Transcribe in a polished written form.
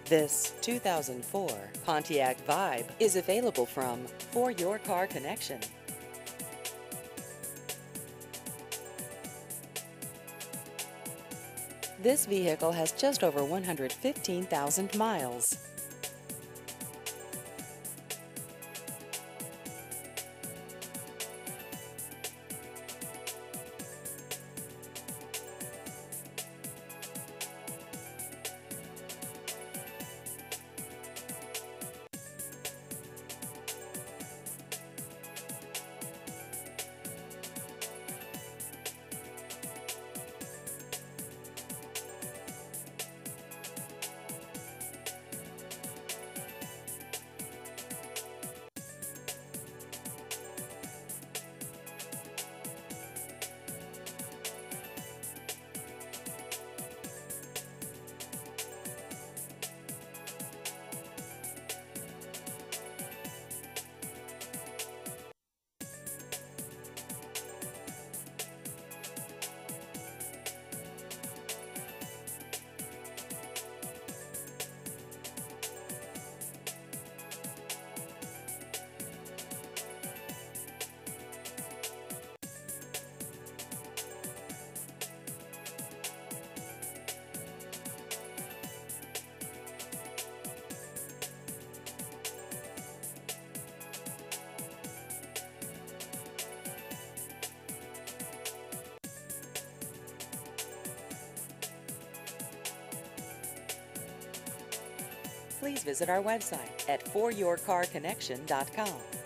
This 2004 Pontiac Vibe is available from For Your Car Connection. This vehicle has just over 115,000 miles. Please visit our website at foryourcarconnection.com.